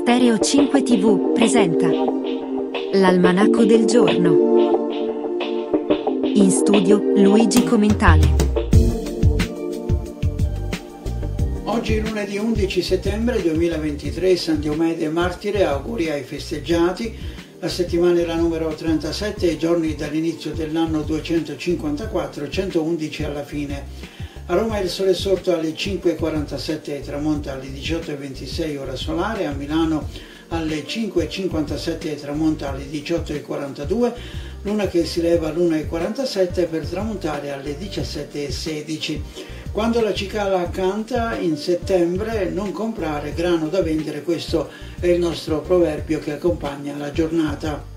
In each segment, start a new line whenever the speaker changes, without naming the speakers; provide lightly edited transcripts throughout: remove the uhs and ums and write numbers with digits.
Stereo 5 TV presenta l'Almanacco del giorno. In studio Luigi Commentale.
Oggi lunedì 11 settembre 2023, San Diomede Martire, auguri ai festeggiati. La settimana è la numero 37, i giorni dall'inizio dell'anno 254, 111 alla fine. A Roma il sole è sorto alle 5:47 e tramonta alle 18:26 ora solare, a Milano alle 5:57 e tramonta alle 18:42, luna che si leva all'1:47 per tramontare alle 17:16. Quando la cicala canta in settembre, non comprare grano da vendere, questo è il nostro proverbio che accompagna la giornata.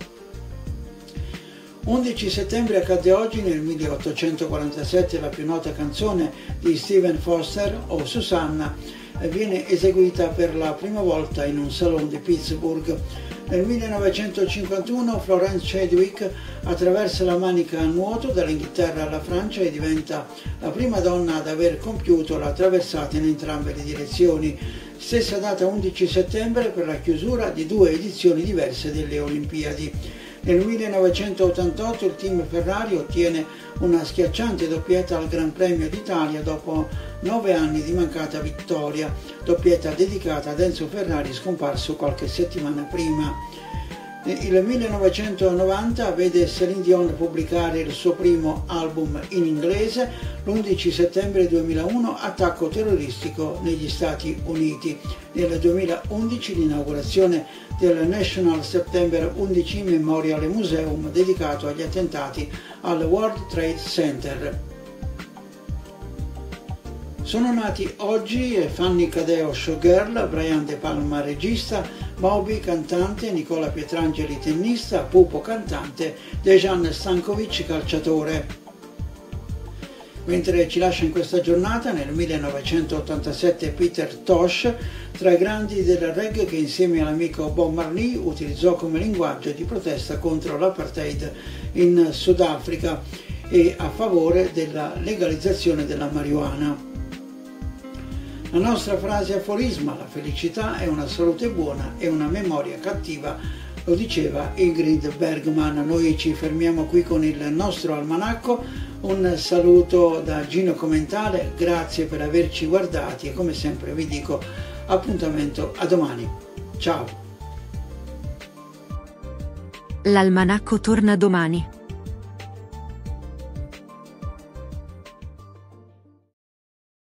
11 settembre accade oggi nel 1847 la più nota canzone di Stephen Foster, O Susanna, viene eseguita per la prima volta in un salone di Pittsburgh. Nel 1951 Florence Chadwick attraversa la Manica a nuoto dall'Inghilterra alla Francia e diventa la prima donna ad aver compiuto la traversata in entrambe le direzioni. Stessa data 11 settembre per la chiusura di due edizioni diverse delle Olimpiadi. Nel 1988 il team Ferrari ottiene una schiacciante doppietta al Gran Premio d'Italia dopo 9 anni di mancata vittoria, doppietta dedicata ad Enzo Ferrari scomparso qualche settimana prima. Il 1990 vede Céline Dion pubblicare il suo primo album in inglese, l'11 settembre 2001 attacco terroristico negli Stati Uniti. Nel 2011 l'inaugurazione del National September 11 Memorial Museum dedicato agli attentati al World Trade Center. Sono nati oggi Fanny Cadeo, showgirl, Brian De Palma, regista, Moby, cantante, Nicola Pietrangeli, tennista, Pupo, cantante, Dejan Stankovic, calciatore. Mentre ci lascia in questa giornata, nel 1987 Peter Tosh, tra i grandi del reggae che insieme all'amico Bob Marley utilizzò come linguaggio di protesta contro l'apartheid in Sudafrica e a favore della legalizzazione della marijuana. La nostra frase aforisma, la felicità è una salute buona e una memoria cattiva, lo diceva Ingrid Bergman. Noi ci fermiamo qui con il nostro almanacco, un saluto da Gino Commentale, grazie per averci guardati e come sempre vi dico appuntamento a domani. Ciao!
L'almanacco torna domani.